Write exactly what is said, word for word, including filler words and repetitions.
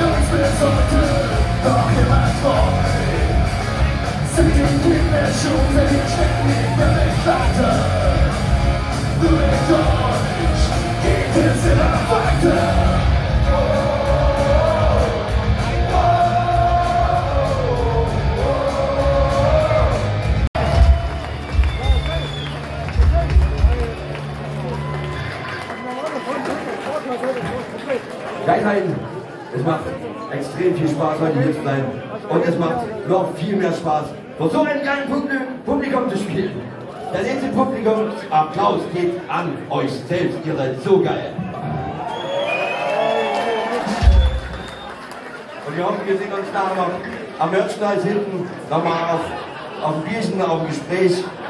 uns bis heute noch immer treu. Sind die Mischung, sind die Stecken, die wir nicht weiter. Nur mit euch geht es immer weiter. Geithain, es macht extrem viel Spaß, heute hier zu sein. Und es macht noch viel mehr Spaß, vor so einem kleinen Publikum zu spielen. Das nächste Publikum, Applaus geht an euch selbst, ihr seid so geil. Und wir hoffen, wir sehen uns nachher noch am Merchandise hinten, nochmal auf, auf dem Bierchen, auf dem Gespräch.